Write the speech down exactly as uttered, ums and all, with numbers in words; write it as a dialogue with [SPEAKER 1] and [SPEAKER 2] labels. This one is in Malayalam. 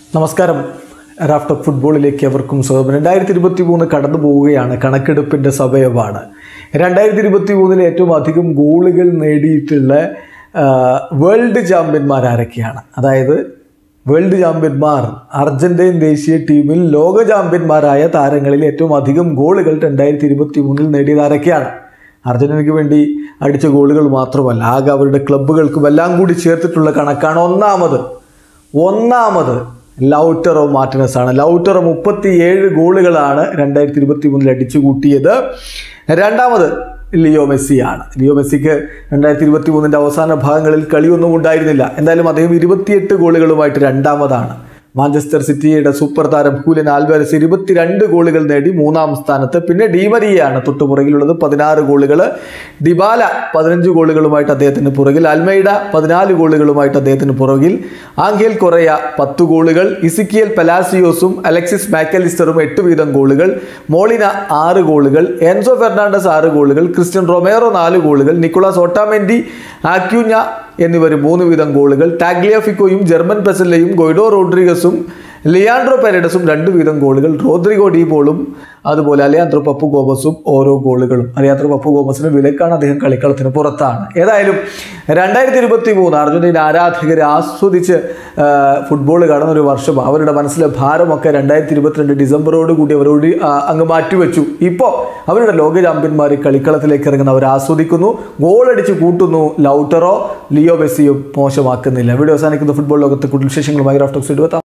[SPEAKER 1] നമസ്കാരം. റാഫ് ടോക്ക് ഫുട്ബോളിലേക്ക് എവർക്കും സ്വാഗതം. രണ്ടായിരത്തി ഇരുപത്തി മൂന്ന് കടന്നു പോവുകയാണ്. കണക്കെടുപ്പിൻ്റെ സമയമാണ്. രണ്ടായിരത്തി ഇരുപത്തി മൂന്നിൽ ഏറ്റവും അധികം ഗോളുകൾ നേടിയിട്ടുള്ള വേൾഡ് ചാമ്പ്യന്മാർ ആരൊക്കെയാണ്? അതായത് വേൾഡ് ചാമ്പ്യന്മാർ അർജന്റീൻ ദേശീയ ടീമിൽ ലോക ചാമ്പ്യന്മാരായ താരങ്ങളിൽ ഏറ്റവും അധികം ഗോളുകൾ രണ്ടായിരത്തി ഇരുപത്തി മൂന്നിൽ നേടിയത് ആരൊക്കെയാണ്? അർജന്റീനയ്ക്ക് വേണ്ടി അടിച്ച ഗോളുകൾ മാത്രമല്ല, ആകെ അവരുടെ ക്ലബ്ബുകൾക്കും എല്ലാം കൂടി ചേർത്തിട്ടുള്ള കണക്കാണ്. ഒന്നാമത് ഒന്നാമത് ലൗറ്ററോ മാർട്ടിനസ് ആണ്. ലൗറ്ററോ മുപ്പത്തി ഏഴ് ഗോളുകളാണ് രണ്ടായിരത്തി ഇരുപത്തി മൂന്നിൽ അടിച്ചു കൂട്ടിയത്. രണ്ടാമത് ലിയോ മെസ്സിയാണ്. ലിയോ മെസ്സിക്ക് രണ്ടായിരത്തി ഇരുപത്തി മൂന്നിൻ്റെ അവസാന ഭാഗങ്ങളിൽ കളിയൊന്നും ഉണ്ടായിരുന്നില്ല. എന്തായാലും അദ്ദേഹം ഇരുപത്തിയെട്ട് ഗോളുകളുമായിട്ട് രണ്ടാമതാണ്. മാഞ്ചസ്റ്റർ സിറ്റിയുടെ സൂപ്പർ താരം ഹൂലിയൻ ആൽവാരസ് ഇരുപത്തിരണ്ട് ഗോളുകൾ നേടി മൂന്നാം സ്ഥാനത്ത്. പിന്നെ ഡിമരിയയാണ് തൊട്ടു പുറകിലുള്ളത്, പതിനാറ് ഗോളുകൾ. ഡിബാല പതിനഞ്ച് ഗോളുകളുമായിട്ട് അദ്ദേഹത്തിന് പുറകിൽ. അൽമൈഡ പതിനാല് ഗോളുകളുമായിട്ട് അദ്ദേഹത്തിന് പുറകിൽ. ആംഗേൽ കൊറയ പത്ത് ഗോളുകൾ. ഇസിക്കിയൽ പലാസിയോസും അലക്സിസ് മാക്കലിസ്റ്ററും എട്ട് വീതം ഗോളുകൾ. മോളിന ആറ് ഗോളുകൾ. എൻസോ ഫെർണാണ്ടസ് ആറ് ഗോളുകൾ. ക്രിസ്ത്യൻ റൊമേറോ നാല് ഗോളുകൾ. നിക്കോളാസ് ഓട്ടാമെൻഡി, ആക്യൂഞ്ഞ എന്നിവർ മൂന്ന് വീതം ഗോളുകൾ. ടാഗ്ലിയാഫിക്കോയും ജർമ്മൻ പെസല്ലയും ഗൊയ്ഡോ റോഡ്രിഗസും ലിയാൻഡ്രോ പെരേഡസും രണ്ട് വീതം ഗോളുകൾ. റോദ്രിഗോ ഡീബോളും അതുപോലെ അലിയാൻഡ്രോ പപ്പു ഗോമസും ഓരോ ഗോളുകളും. അലിയാൻഡ്രോ പപ്പു ഗോമസിന് വിലക്കാണ്, അദ്ദേഹം കളിക്കളത്തിന് പുറത്താണ്. ഏതായാലും രണ്ടായിരത്തി ഇരുപത്തി മൂന്ന് അർജന്റീന ആരാധകരെ ആസ്വദിച്ച് ഫുട്ബോൾ കാണുന്ന ഒരു വർഷം. അവരുടെ മനസ്സിലെ ഭാരമൊക്കെ രണ്ടായിരത്തി ഇരുപത്തിരണ്ട് ഡിസംബറോട് കൂടി അവരോട് അങ്ങ് മാറ്റിവെച്ചു. ഇപ്പോൾ അവരുടെ ലോക ചാമ്പ്യന്മാർ കളിക്കളത്തിലേക്ക് ഇറങ്ങുന്ന അവർ ആസ്വദിക്കുന്നു, ഗോളടിച്ച് കൂട്ടുന്നു. ലൗട്ടറോ ലിയോ മെസ്സിയോ മോശമാക്കുന്നില്ല. വീഡിയോ അവസാനിക്കുന്ന ഫുട്ബോൾ ലോകത്തെ കൂടുതൽ വിശേഷങ്ങളുമായി റാഫ് ടോക്സ് എടുത്താം.